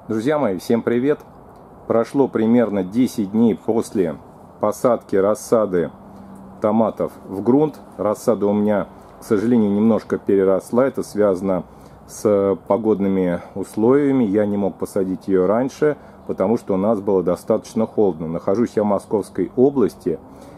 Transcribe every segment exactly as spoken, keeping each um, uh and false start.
Друзья мои, всем привет! Прошло примерно десять дней после посадки рассады томатов в грунт. Рассада у меня, к сожалению, немножко переросла. Это связано с погодными условиями. Я не мог посадить ее раньше, потому что у нас было достаточно холодно. Нахожусь я в Московской области,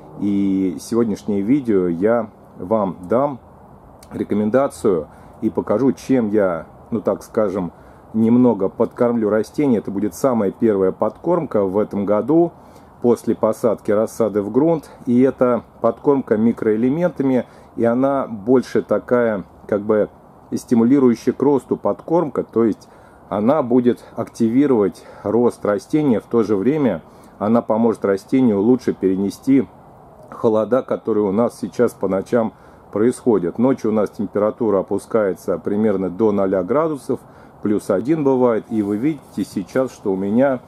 и сегодняшнее видео я вам дам рекомендацию и покажу, чем я, ну так скажем, немного подкормлю растения. Это будет самая первая подкормка в этом году после посадки рассады в грунт. И это подкормка микроэлементами, и она больше такая, как бы, стимулирующая к росту подкормка. То есть она будет активировать рост растения, в то же время она поможет растению лучше перенести холода, которые у нас сейчас по ночам происходят. Ночью у нас температура опускается примерно до ноля градусов, плюс один бывает, и вы видите сейчас, что у меня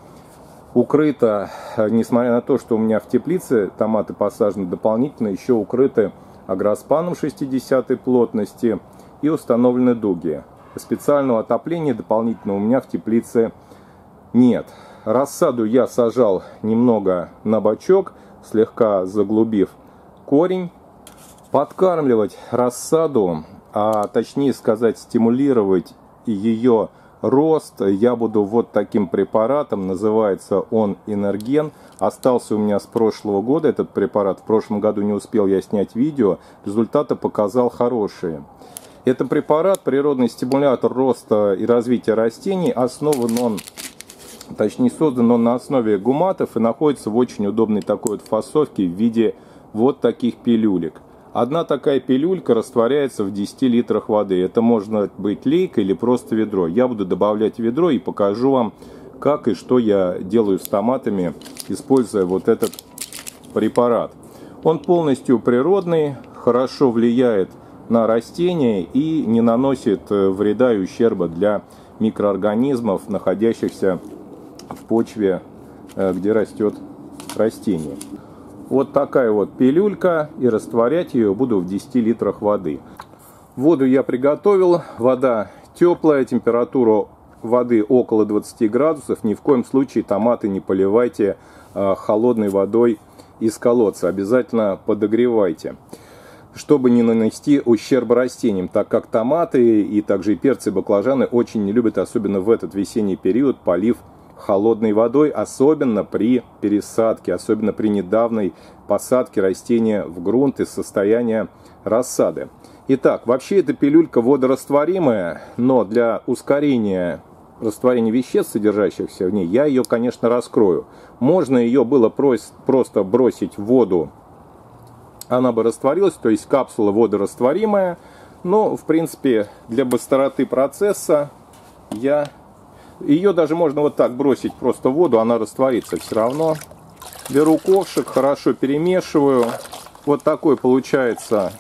укрыто, несмотря на то, что у меня в теплице томаты посажены дополнительно, еще укрыты агроспаном шестидесятой плотности и установлены дуги. Специального отопления дополнительно у меня в теплице нет. Рассаду я сажал немного на бочок, слегка заглубив корень. Подкармливать рассаду, а точнее сказать, стимулировать ее рост я буду вот таким препаратом. Называется он Энерген. Остался у меня с прошлого года этот препарат. В прошлом году не успел я снять видео. Результаты показал хорошие. Это препарат, природный стимулятор роста и развития растений. Основан он, точнее создан он на основе гуматов и находится в очень удобной такой вот фасовке в виде вот таких пилюлек. Одна такая пилюлька растворяется в десяти литрах воды. Это может быть лейка или просто ведро. Я буду добавлять ведро и покажу вам, как и что я делаю с томатами, используя вот этот препарат. Он полностью природный, хорошо влияет на растения и не наносит вреда и ущерба для микроорганизмов, находящихся в почве, где растет растение. Вот такая вот пилюлька, и растворять ее буду в десяти литрах воды. Воду я приготовил, вода теплая, температура воды около двадцати градусов. Ни в коем случае томаты не поливайте э, холодной водой из колодца, обязательно подогревайте, чтобы не нанести ущерб растениям, так как томаты и также и перцы, и баклажаны очень не любят, особенно в этот весенний период, полив холодной водой, особенно при пересадке, особенно при недавней посадке растения в грунт из состояния рассады. Итак, вообще эта пилюлька водорастворимая, но для ускорения растворения веществ, содержащихся в ней, я ее, конечно, раскрою. Можно ее было просто бросить в воду, она бы растворилась, то есть капсула водорастворимая, но, в принципе, для быстроты процесса я... Ее даже можно вот так бросить просто в воду, она растворится все равно. Беру ковшик, хорошо перемешиваю. Вот такой получается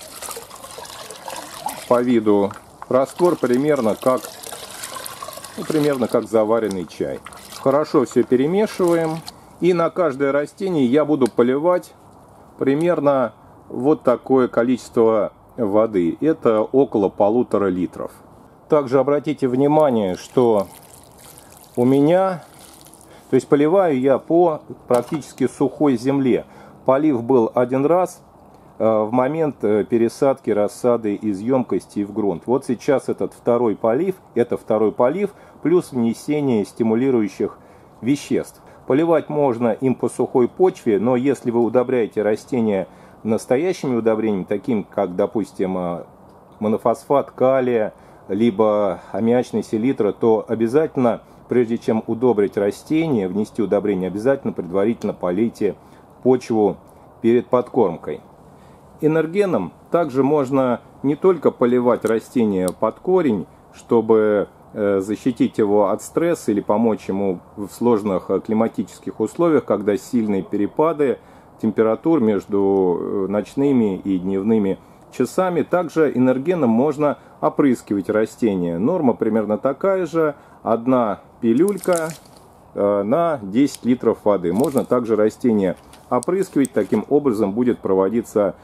по виду раствор, примерно как, ну, примерно как заваренный чай. Хорошо все перемешиваем. И на каждое растение я буду поливать примерно вот такое количество воды. Это около полутора литров. Также обратите внимание, что у меня, то есть поливаю я по практически сухой земле. Полив был один раз э, в момент пересадки рассады из емкости в грунт. Вот сейчас этот второй полив, это второй полив, плюс внесение стимулирующих веществ. Поливать можно им по сухой почве, но если вы удобряете растения настоящими удобрениями, таким как, допустим, монофосфат калия, либо аммиачной селитры, то обязательно, прежде чем удобрить растение, внести удобрение, обязательно предварительно полейте почву перед подкормкой. Энергеном также можно не только поливать растение под корень, чтобы защитить его от стресса или помочь ему в сложных климатических условиях, когда сильные перепады температур между ночными и дневными часами. Также энергеном можно опрыскивать растения. Норма примерно такая же. Одна пилюлька на десять литров воды. Можно также растения опрыскивать. Таким образом будет проводиться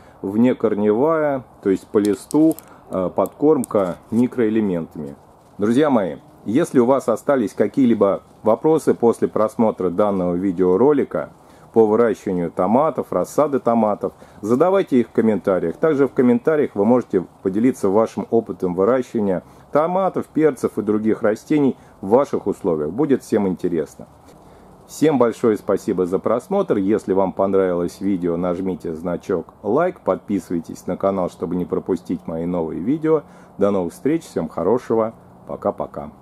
внекорневая, то есть по листу, подкормка микроэлементами. Друзья мои, Если у вас остались какие-либо вопросы после просмотра данного видеоролика по выращиванию томатов, рассады томатов, задавайте их в комментариях. Также в комментариях вы можете поделиться вашим опытом выращивания томатов, перцев и других растений в ваших условиях. Будет всем интересно. Всем большое спасибо за просмотр. Если вам понравилось видео, нажмите значок лайк, подписывайтесь на канал, чтобы не пропустить мои новые видео. До новых встреч, всем хорошего, пока-пока.